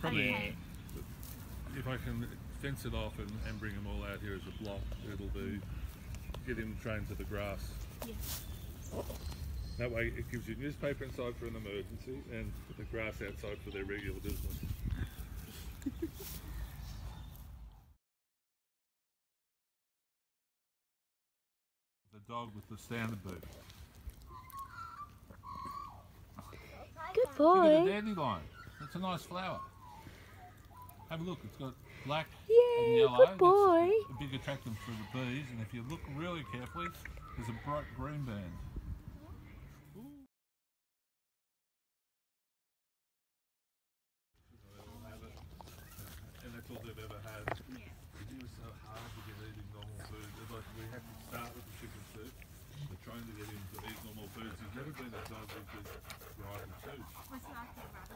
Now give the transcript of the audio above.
Probably. Okay. If I can fence it off and bring them all out here as a block, it'll do. Get him trained to the grass. Yes. That way it gives you newspaper inside for an emergency and the grass outside for their regular business. The dog with the standard boot. Good Look at boy. the dandelion. It's a nice flower. Have a look. It's got black and Yeah, yellow. good boy. That's a big attractant for the bees. And if you look really carefully, there's a bright green band. And that's all they've ever had. It was so hard to get eating normal food. It's like we had to start with the chicken soup. We're trying to get him to eat normal foods. He's never been a dog with this variety of food.